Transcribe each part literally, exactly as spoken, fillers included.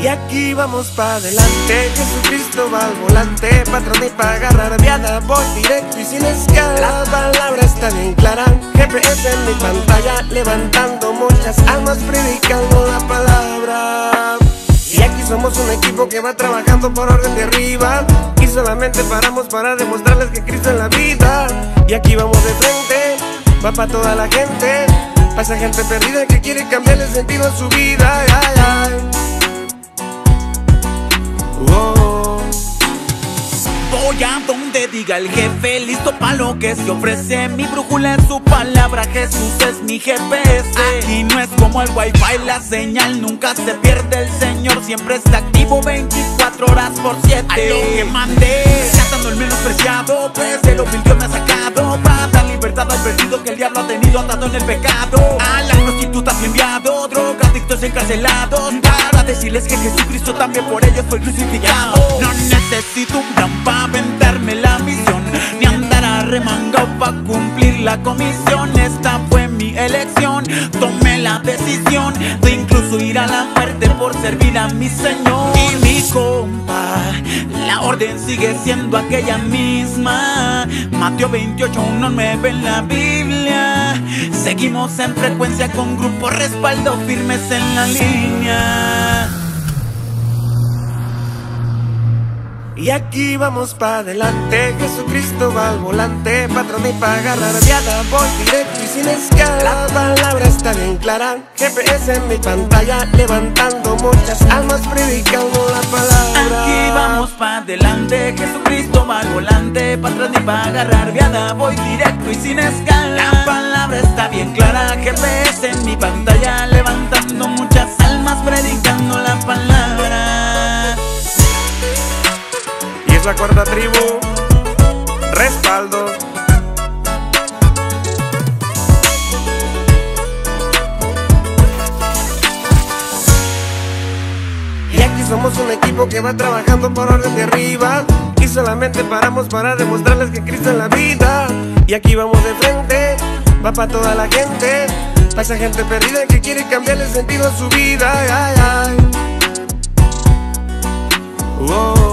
Y aquí vamos pa' adelante, Jesucristo va al volante, patrón y pa' agarrar viada, voy directo y sin escala. La palabra está bien clara, G P S en mi pantalla, levantando muchas almas, predicando la palabra. Y aquí somos un equipo que va trabajando por orden de arriba, y solamente paramos para demostrarles que Cristo es la vida. Y aquí vamos de frente, va pa' toda la gente, pa' esa gente perdida que quiere cambiarle el sentido a su vida. Ay, ay. Oh. Voy a donde diga el jefe, listo pa' lo que se ofrece. Mi brújula es su palabra, Jesús es mi G P S. Aquí no es como el wifi, la señal nunca se pierde. El Señor siempre está activo veinticuatro horas por siete. A lo que mandé, cantando el menospreciado, pues de lo vil que me ha sacado, para dar libertad al perdido que el diablo ha tenido atado en el pecado. A las prostitutas enviado, drogadictos encarcelados, para decirles que Jesucristo también por ellos fue crucificado. No necesito un plan pa' venderme la misión, ni andar arremangado pa' cumplir la comisión. Esta fue mi elección, tomé la decisión de incluso ir a la muerte por servir a mi Señor. Y mi compa, la orden sigue siendo aquella misma, Mateo veintiocho, uno, nueve en la Biblia. Seguimos en frecuencia con grupo respaldo, firmes en la línea. Y aquí vamos pa' adelante, Jesucristo va al volante, patrón y pa' agarrar viada, voy directo y sin escala. La palabra está bien clara, G P S en mi pantalla, levantando muchas almas, predicando la palabra. Aquí vamos pa' adelante, Jesucristo va al volante, patrón y pa' agarrar viada, voy directo y sin escala. La palabra está bien clara, G P S en mi pantalla, levantando muchas almas, predicando la palabra. Es la cuarta tribu, respaldo. Y aquí somos un equipo que va trabajando por orden de arriba, y solamente paramos para demostrarles que Cristo es la vida. Y aquí vamos de frente, va pa' toda la gente, pa' esa gente perdida que quiere cambiarle el sentido a su vida. Ay, ay. Oh.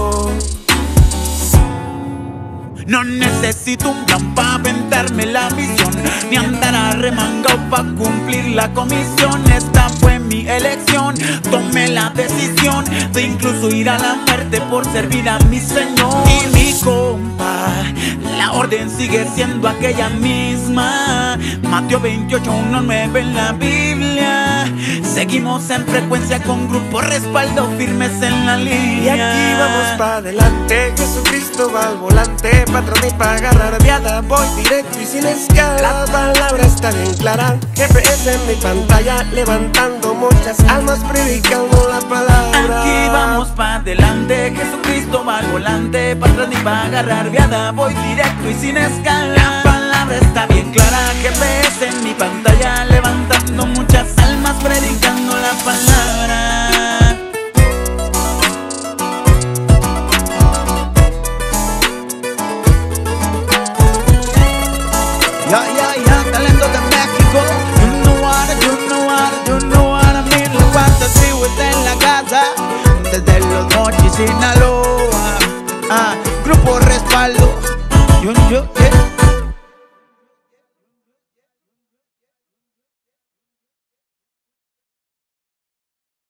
No necesito un plan pa' venderme la misión, ni andar arremangado pa' cumplir la comisión. Esta fue mi elección, tomé la decisión de incluso ir a la muerte por servir a mi Señor. Y mi compa, la orden sigue siendo aquella misma, Mateo veintiocho, uno, nueve en la Biblia. Seguimos en frecuencia con grupo respaldo, firmes en la línea. Y aquí vamos pa' adelante, Jesucristo va al volante, patrón y pa' agarrar viada, voy directo y sin escala. La palabra está bien clara, G P S en mi pantalla, levantando muchas almas, predicando la palabra. Aquí vamos pa' adelante, Jesucristo va al volante, patrón y pa' agarrar viada, voy directo y sin escala. La palabra está bien clara, G P S en mi pantalla, levantando muchas almas, predicando la palabra. Ya, ya, ya, talento de México. You know what, you know what, you know what I mean. Los cuantos tribus en la casa, desde los Mochis, Sinaloa. Ah, grupo respaldo. Yo, yo.